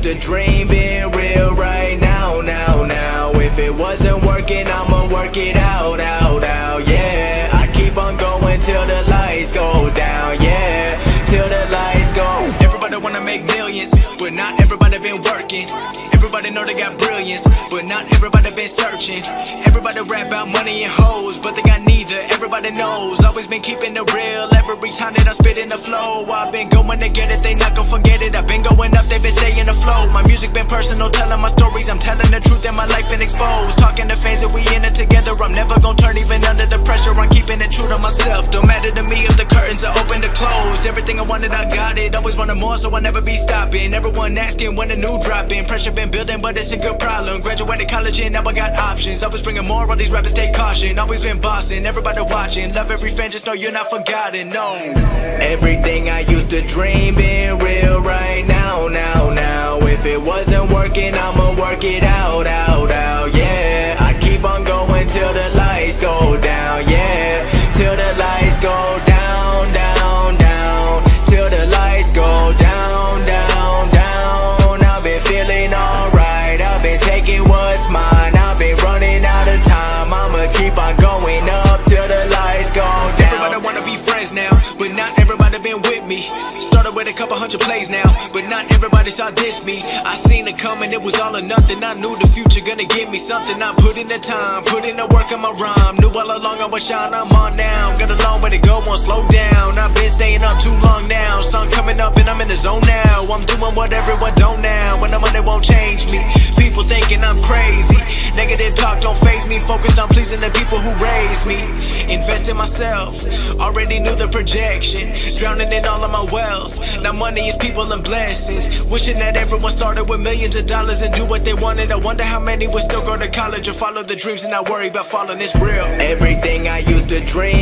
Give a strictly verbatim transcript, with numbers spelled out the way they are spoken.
used to dream being real right now, now, now. If it wasn't working, I'ma work it out, out, out, yeah. I keep on going till the lights go down, yeah. Till the lights go. Everybody wanna make millions, but not everybody been working. Everybody know they got brilliance, but not everybody been searching. Everybody rap about money and hoes, but they got neither. Everybody knows, always been keeping it real. Every time that I spit in the flow, I've been going to get it, they not gon' forget it. I've been going up, they been staying afloat. My music been personal, telling my stories. I'm telling the truth and my life been exposed. Talking to fans that we in it together. I'm never gon' turn even under the pressure. I'm keeping it true to myself. Don't matter to me if the curtains are open or closed. Everything I wanted, I got it. Always wanted more, so I'll never be stopping. Everyone asking when the new dropping. Pressure been building, but it's a good problem. Graduated college and now I got options. Always bringing more, all these rappers take caution. Always been bossing, everybody watching. Love every fan, just know you're not forgotten, no. Everything I used to dream being real right now, now, now. If it wasn't working, I'ma work it out, out, out, yeah. I keep on going till the lights go down, yeah. Till the lights go down, down, down. Till the lights go down, down, down. I've been feeling alright, I've been taking what's mine. I've been running out of time, I'ma keep on going up till the lights go down. Everybody wanna be friends now, but not everybody been with me. Started with a couple hundred plays now, but not everybody saw diss me. I seen it coming, it was all or nothing. I knew the future gonna give me something. I put in the time, put in the work on my rhyme. Knew all along I was shine, I'm on now. Got a long way to go, won't slow down. I've been staying up too long now. Sun coming up and I'm in the zone now. I'm doing what everyone don't now. When the money won't change me. People thinking I'm crazy. Negative talk don't faze me. Focused on pleasing the people who raised me. Invest in myself, already knew the projection. Drowning in all of my wealth. Now money is people and blessings. Wishing that everyone started with millions of dollars and do what they wanted. I wonder how many would still go to college or follow the dreams and not worry about falling. It's real. Everything I used to dream